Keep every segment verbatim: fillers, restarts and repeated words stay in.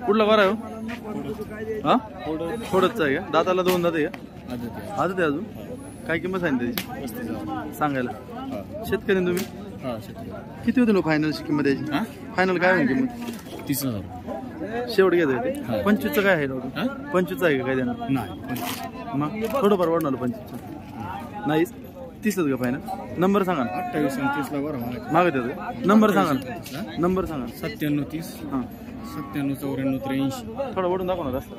कुठला बरा आहे हो? हा थोडंच आहे का? दाताला दोन दात आहे का? आजच आहे अजून. काय किंमत सांगितली त्याची सांगायला? शेतकरी तुम्ही किती होते फायनलची किंमत याची? फायनल काय होईल किंमत? तीस हजार शेवट घ्यायचं ते. पंचवीसचं काय आहे पंचवीसचं आहे का काय देणार? नाही मग थोडंफार वाढणार पंचवीसचं नाहीच. तीसच का फायनल? नंबर सांगा ना. अठ्ठावीस तीसला बरं मागत येतो. नंबर सांगा ना. नंबर सांगा. सत्त्याण्णव तीस हां सत्त्याण्णव चौऱ्याण्णव त्र्याऐंशी. थोडं ओढून दाखव ना रस्ता.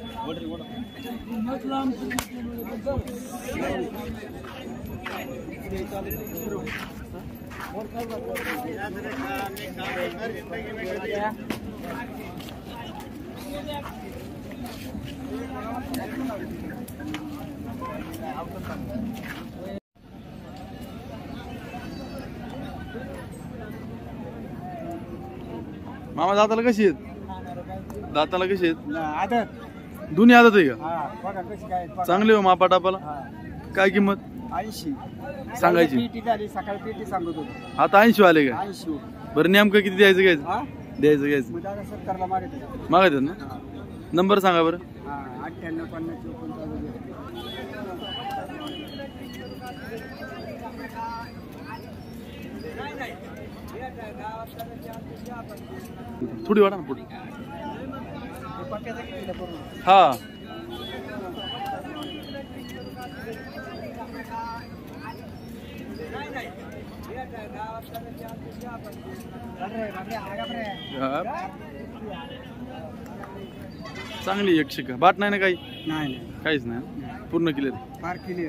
मामा दाताला कशी आहेत? दाताला कशी आहेत? आदत दोन्ही आदत आहे का? हा बघा कशी काय चांगली हो मापा टापाला. काय किंमत ऐंशी सांगायची? पेटी झाली सकाळी पेटी सांगत होतो. आता ऐंशी आले का? ऐंशी बरं नेमकं किती द्यायचं घ्यायचं? हा द्यायचं घ्यायचं मग दादा सत्तरला मागत मागत ना. नंबर सांगा बरं. हा अठ्ठ्याण्णव पन्नास चोपन्न. थोडी वाढा ना पुढे. हा चांगली एकशे का? बाट नाही ना काही? नाही काहीच नाही. पूर्ण क्लिअर फार क्लिअर.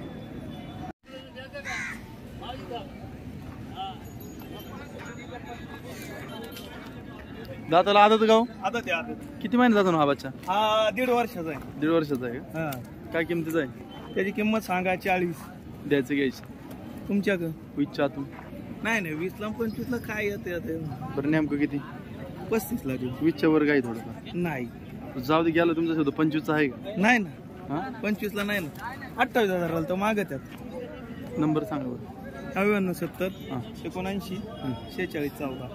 दाताला आदत गाव आदत आहे आदत. किती महिने जातो ना हा बच्चा? हा दीड वर्षाचा आहे. दीड वर्षाचा आहे का? हा काय किमतीचा आहे? त्याची किंमत सांगा चाळीस. द्यायचं घ्यायचं तुमच्याकडं इच्छा तू? नाही नाही वीस ला पंचवीस ला काय येते बरं नेमकं किती? पस्तीस ला देऊ. वीसच्या वर काय थोडंफार? नाही जाऊ दे गेला तुमचा शोध. पंचवीसचा आहे का? नाही ना हा पंचवीस ला नाही ना. अठ्ठावीस हजाराला तर मागत आहेत. नंबर सांगा बरं. नव्याण्णव सत्तर हां एकोणऐंशी शेहेचाळीस चौदा.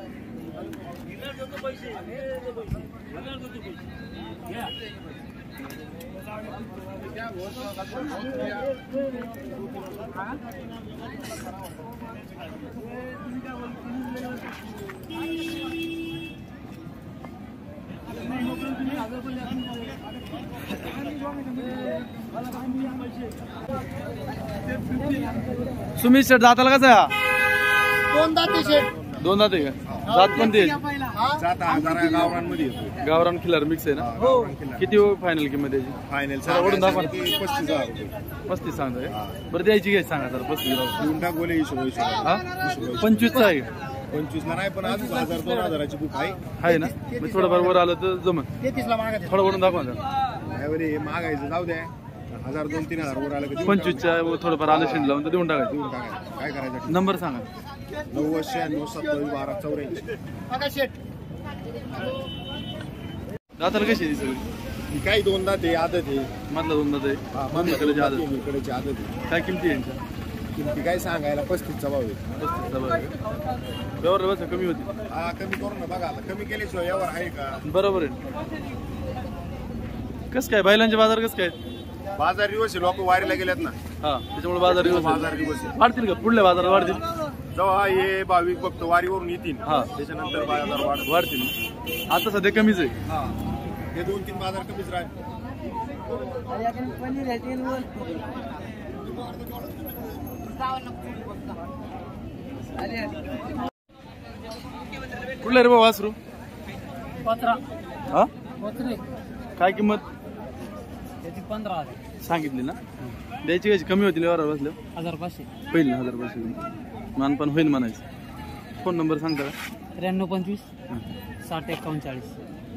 सुमित शेठ दाताला कसं आहे? दोन दाते शेट. दोन दात आहे का? जात कोणती आहे? जात जरा गावरांमध्ये येतो. गावरान खिलार मिक्स आहे ना. किती फायनल किंमत त्याची? फायनल ओढून दाखवा. पस्तीस हजार रुपये. पस्तीस सांगताय. बरं द्यायची घ्यायची सांगा सर. पस्तीस गोले हिशोब हा पंचवीसचा आहे का? पंचवीस ला नाही पण अजून हजार दोन हजाराची बुक आहे आहे ना. मग थोडं बरोबर आलं तर जमन. तेहतीस ला मागत. थोडं ओढून दाखवा ना. यावेळी हे मागायचं जाऊ द्या. हजार दोन तीन हजार वर आलं की पंचवीसच्या थोडंफार आलं शेंड लावून तर देऊन टाकायचं. देऊन टाकायचं. काय करायचं? नंबर सांगा. नव्वद शहाण्णव सत्तावीस बारा चौऱ्याऐंशी. दाताला कशी आहे सगळी? ही काही दोनदा ते आदत आहे. मधला दोन दात आहे. मधल्याकडे आदत. इकडेची आदत आहे. काय किमती आहे यांच्या? किमती काय सांगायला पस्तीसचा भाव आहे. पस्तीसचा बघा. व्यवहार व्यवस्था कमी होती. हा कमी करू ना बघा. कमी केल्याशिवाय यावर आहे का? बरोबर आहे. कसं काय बैलांचे बाजार कसं काय? बाजार दिवस लोक वारीला गेल्यात ना. हा त्याच्यामुळे बाजार दिवस बाजार दिवस आहे. वाढतील का? पुढल्या बाजारात वाढतील जेव्हा हे भाविक फक्त वारीवरून येतील हा त्याच्यानंतर बाजार वाढ वाढतील. आता सध्या कमीच आहे. हा हे दोन तीन बाजार कमीच राहील. कुठला रे बाबा वासरू? पंधरा. हा काय किंमत पंधरा सांगितली ना? द्यायची कशी? कमी होतील व्यवहार बसल्या? हजार पाचशे होईल ना. हजार पाचशे मानपान होईल म्हणायचं. फोन नंबर सांगता का? त्र्याण्णव पंचवीस साठ एकावन्न चाळीस.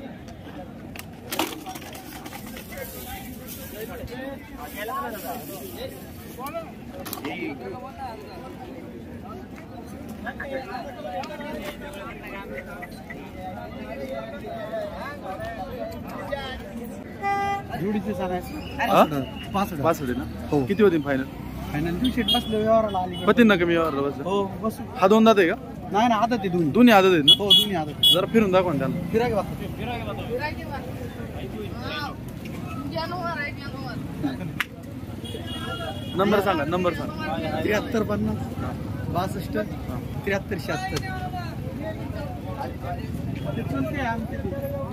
जोडीचे सांगायचं पासष्ट पासष्ट आहे ना. किती होतील फायनल? फायनल शीट बसलं व्यवहाराला आली. पतींना कमी व्यवहार बसलं. हो बस. हा दोन दात आहे का? नाही ना आदत आहे दोन्ही दोन्ही आदत आहेत ना? हो दोन्ही आदत जरा फिरून दाखवा ना त्यांना. फिराय बघा नंबर सांगा, नंबर सांगा. त्र्याहत्तर पन्नास बासष्ट त्र्याहत्तर शहात्तर